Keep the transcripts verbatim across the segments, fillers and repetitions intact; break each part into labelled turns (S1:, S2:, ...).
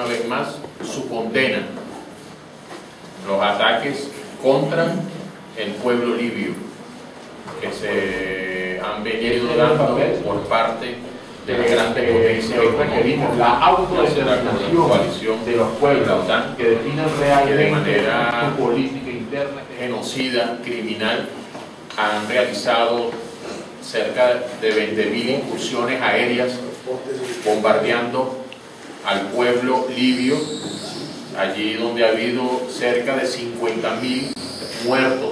S1: vez más su condena, los ataques contra el pueblo libio que se han venido dando por parte de las grandes potencias económicas,
S2: la autodeterminación de los pueblos,
S1: la OTAN,
S2: que definen
S1: que
S2: realmente
S1: de manera
S2: su política interna,
S1: genocida, criminal, han realizado cerca de veinte mil incursiones aéreas bombardeando al pueblo libio, allí donde ha habido cerca de cincuenta mil muertos,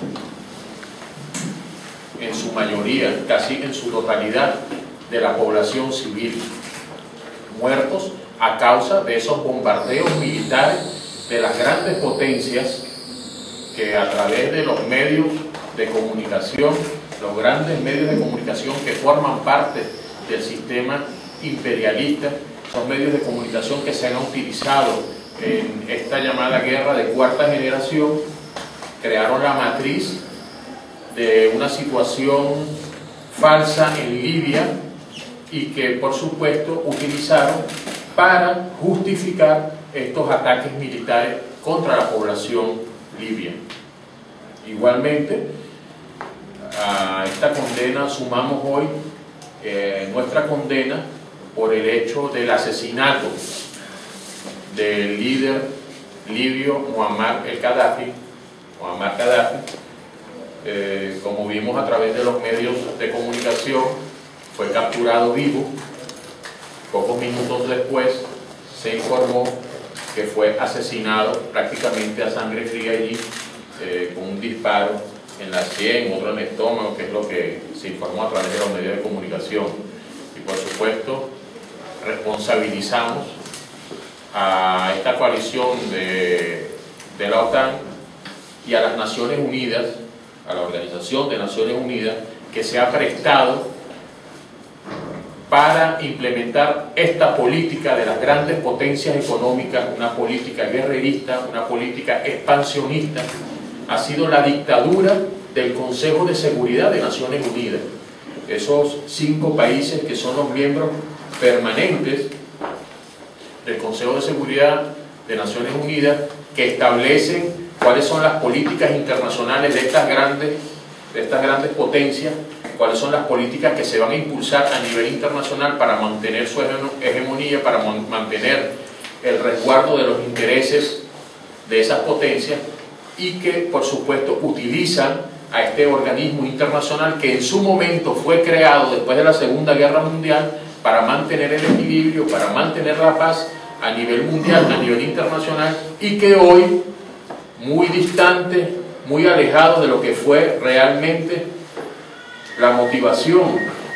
S1: en su mayoría, casi en su totalidad, de la población civil, muertos a causa de esos bombardeos militares de las grandes potencias que a través de los medios de comunicación, los grandes medios de comunicación que forman parte del sistema imperialista, los medios de comunicación que se han utilizado en esta llamada guerra de cuarta generación, crearon la matriz de una situación falsa en Libia y que por supuesto utilizaron para justificar estos ataques militares contra la población libia. Igualmente, a esta condena sumamos hoy eh, nuestra condena por el hecho del asesinato del líder libio Muammar el Gaddafi, Muammar Gaddafi, eh, como vimos a través de los medios de comunicación, fue capturado vivo. Pocos minutos después se informó que fue asesinado prácticamente a sangre fría allí, eh, con un disparo en la sien, otro en el estómago, que es lo que se informó a través de los medios de comunicación. Y por supuesto responsabilizamos a esta coalición de, de la OTAN y a las Naciones Unidas, a la Organización de Naciones Unidas, que se ha prestado para implementar esta política de las grandes potencias económicas, una política guerrerista, una política expansionista. Ha sido la dictadura del Consejo de Seguridad de Naciones Unidas. Esos cinco países que son los miembros permanentes del Consejo de Seguridad de Naciones Unidas, que establecen cuáles son las políticas internacionales de estas grandes, de estas grandes potencias, cuáles son las políticas que se van a impulsar a nivel internacional para mantener su hegemonía, para mantener el resguardo de los intereses de esas potencias, y que por supuesto utilizan a este organismo internacional que en su momento fue creado después de la Segunda Guerra Mundial para mantener el equilibrio, para mantener la paz a nivel mundial, a nivel internacional, y que hoy, muy distante, muy alejado de lo que fue realmente la motivación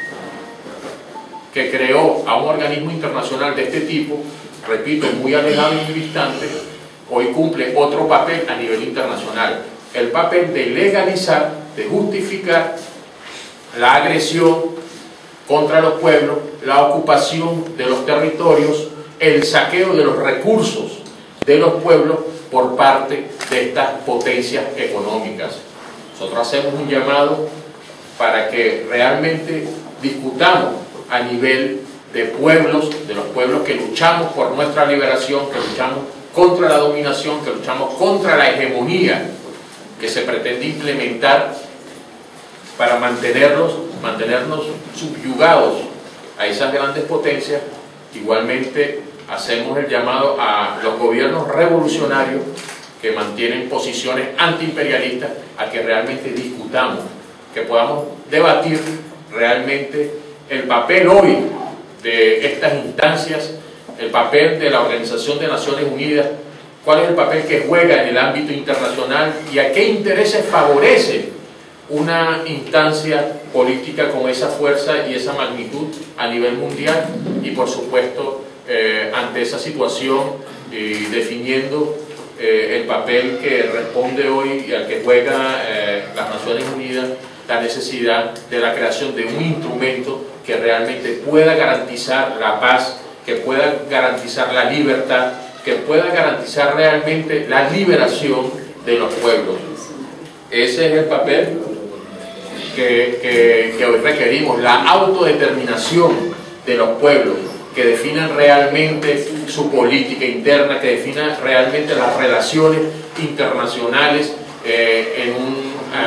S1: que creó a un organismo internacional de este tipo, repito, muy alejado y muy distante, hoy cumple otro papel a nivel internacional, el papel de legalizar, de justificar la agresión contra los pueblos, la ocupación de los territorios, el saqueo de los recursos de los pueblos por parte de estas potencias económicas. Nosotros hacemos un llamado para que realmente discutamos a nivel de pueblos, de los pueblos que luchamos por nuestra liberación, que luchamos contra la dominación, que luchamos contra la hegemonía que se pretende implementar para mantenerlos, mantenernos subyugados a esas grandes potencias. Igualmente hacemos el llamado a los gobiernos revolucionarios que mantienen posiciones antiimperialistas a que realmente discutamos, que podamos debatir realmente el papel hoy de estas instancias, el papel de la Organización de Naciones Unidas, cuál es el papel que juega en el ámbito internacional y a qué intereses favorece una instancia política con esa fuerza y esa magnitud a nivel mundial, y por supuesto eh, ante esa situación y definiendo eh, el papel que responde hoy y al que juega eh, las Naciones Unidas, la necesidad de la creación de un instrumento que realmente pueda garantizar la paz, que pueda garantizar la libertad, que pueda garantizar realmente la liberación de los pueblos. Ese es el papel que, que, que hoy requerimos, la autodeterminación de los pueblos, que definan realmente su política interna, que definan realmente las relaciones internacionales eh, en un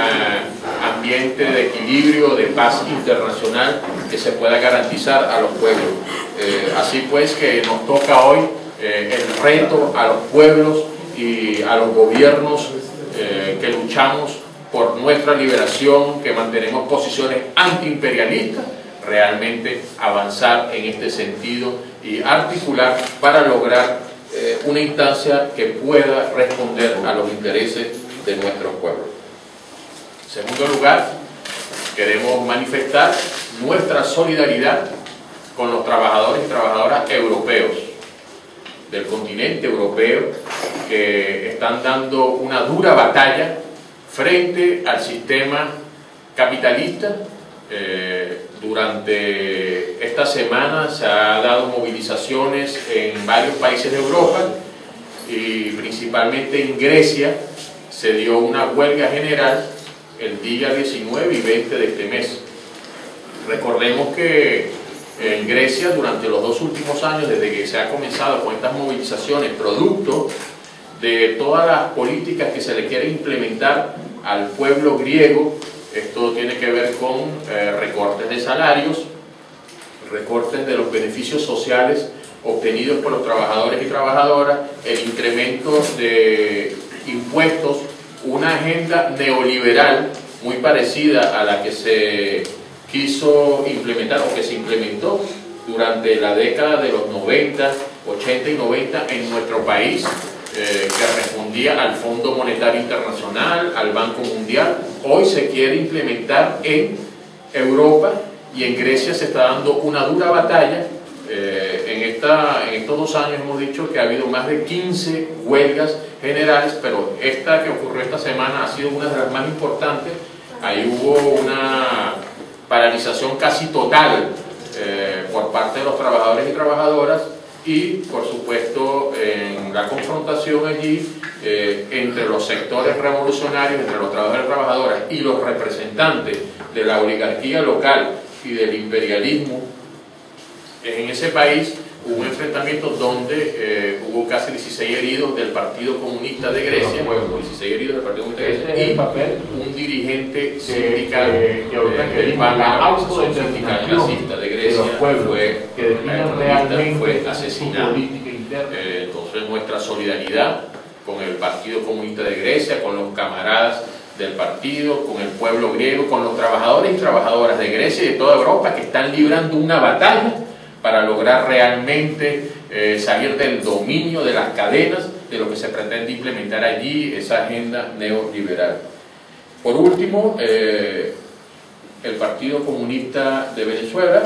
S1: eh, ambiente de equilibrio, de paz internacional que se pueda garantizar a los pueblos. Eh, así pues que nos toca hoy eh, el reto a los pueblos y a los gobiernos eh, que luchamos por nuestra liberación, que mantenemos posiciones antiimperialistas, realmente avanzar en este sentido y articular para lograr eh, una instancia que pueda responder a los intereses de nuestros pueblos. En segundo lugar, queremos manifestar nuestra solidaridad con los trabajadores y trabajadoras europeos del continente europeo que están dando una dura batalla frente al sistema capitalista. Eh, durante esta semana se han dado movilizaciones en varios países de Europa y principalmente en Grecia se dio una huelga general el día diecinueve y veinte de este mes. Recordemos que en Grecia durante los dos últimos años, desde que se ha comenzado con estas movilizaciones, producto de todas las políticas que se le quiere implementar al pueblo griego, esto tiene que ver con eh, recortes de salarios, recortes de los beneficios sociales obtenidos por los trabajadores y trabajadoras, el incremento de impuestos, una agenda neoliberal muy parecida a la que se quiso implementar o que se implementó durante la década de los noventa, ochenta y noventa en nuestro país, eh, que respondía al Fondo Monetario Internacional, al Banco Mundial. Hoy se quiere implementar en Europa y en Grecia se está dando una dura batalla. Eh, en, esta, en estos dos años hemos dicho que ha habido más de quince huelgas generales, pero esta que ocurrió esta semana ha sido una de las más importantes. Ahí hubo una paralización casi total eh, por parte de los trabajadores y trabajadoras y, por supuesto, en la confrontación allí eh, entre los sectores revolucionarios, entre los trabajadores y trabajadoras y los representantes de la oligarquía local y del imperialismo. En ese país hubo un enfrentamiento donde eh, hubo casi dieciséis heridos del Partido Comunista de Grecia, dieciséis heridos del Partido Comunista de Grecia, y un dirigente sindical
S2: que, que ahorita
S1: del
S2: que
S1: P A N,
S2: la
S1: la organización sindical
S2: autodeterminación
S1: nazista de Grecia,
S2: de los pueblos
S1: fue,
S2: que definan realmente
S1: fue asesinado.
S2: su política interna.
S1: Eh, entonces nuestra solidaridad con el Partido Comunista de Grecia, con los camaradas del partido, con el pueblo griego, con los trabajadores y trabajadoras de Grecia y de toda Europa que están librando una batalla para lograr realmente eh, salir del dominio de las cadenas de lo que se pretende implementar allí, esa agenda neoliberal. Por último, eh, el Partido Comunista de Venezuela,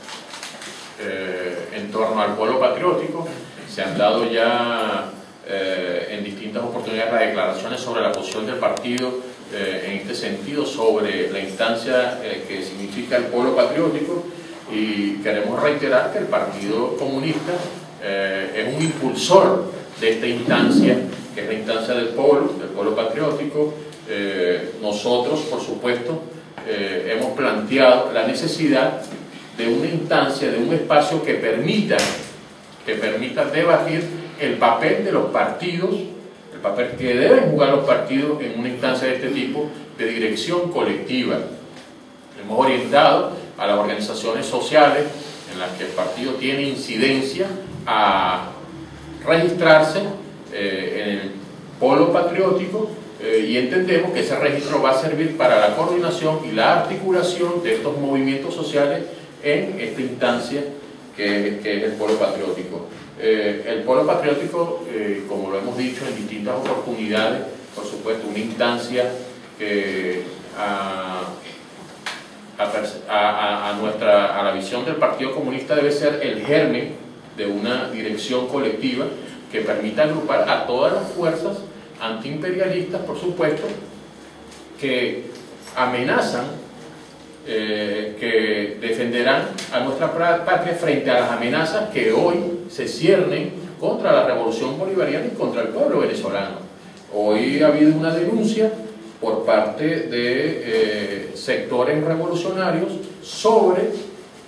S1: eh, en torno al pueblo patriótico, se han dado ya eh, en distintas oportunidades las declaraciones sobre la posición del partido eh, en este sentido, sobre la instancia eh, que significa el pueblo patriótico. Y queremos reiterar que el Partido Comunista eh, es un impulsor de esta instancia, que es la instancia del pueblo, del pueblo patriótico. Eh, nosotros, por supuesto, eh, hemos planteado la necesidad de una instancia, de un espacio que permita, que permita debatir el papel de los partidos, el papel que deben jugar los partidos en una instancia de este tipo de dirección colectiva. Hemos orientado a las organizaciones sociales en las que el partido tiene incidencia a registrarse eh, en el polo patriótico eh, y entendemos que ese registro va a servir para la coordinación y la articulación de estos movimientos sociales en esta instancia que, que es el polo patriótico. Eh, el polo patriótico, eh, como lo hemos dicho en distintas oportunidades, por supuesto, una instancia que a, A, a, a, nuestra, a la visión del Partido Comunista debe ser el germen de una dirección colectiva que permita agrupar a todas las fuerzas antiimperialistas, por supuesto, que amenazan, eh, que defenderán a nuestra patria frente a las amenazas que hoy se ciernen contra la revolución bolivariana y contra el pueblo venezolano. Hoy ha habido una denuncia por parte de eh, sectores revolucionarios sobre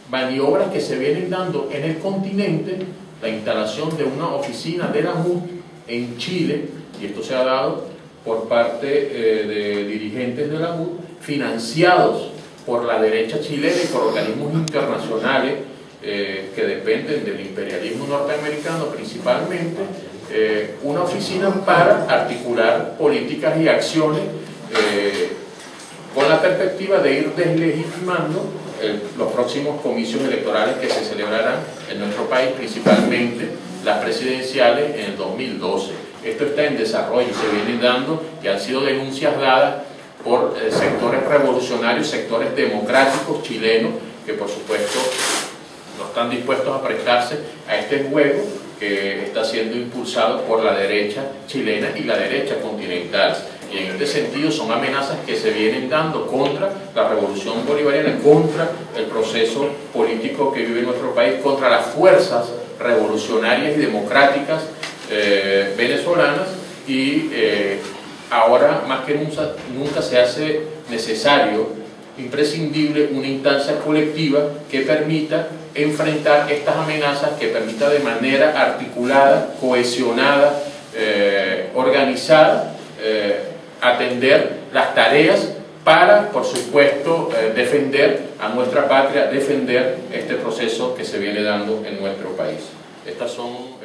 S1: maniobras que se vienen dando en el continente, la instalación de una oficina de la M U D en Chile, y esto se ha dado por parte eh, de dirigentes de la M U D, financiados por la derecha chilena y por organismos internacionales eh, que dependen del imperialismo norteamericano principalmente, eh, una oficina para articular políticas y acciones eh, con la perspectiva de ir deslegitimando el, los próximos comicios electorales que se celebrarán en nuestro país, principalmente las presidenciales en el dos mil doce. Esto está en desarrollo, se viene dando y han sido denuncias dadas por eh, sectores revolucionarios, sectores democráticos chilenos, que por supuesto no están dispuestos a prestarse a este juego que está siendo impulsado por la derecha chilena y la derecha continental. Y en este sentido son amenazas que se vienen dando contra la revolución bolivariana, contra el proceso político que vive nuestro país, contra las fuerzas revolucionarias y democráticas eh, venezolanas, y eh, ahora más que nunca, nunca se hace necesario, imprescindible, una instancia colectiva que permita enfrentar estas amenazas, que permita de manera articulada, cohesionada, eh, organizada, eh, atender las tareas para, por supuesto, eh, defender a nuestra patria, defender este proceso que se viene dando en nuestro país. Estas son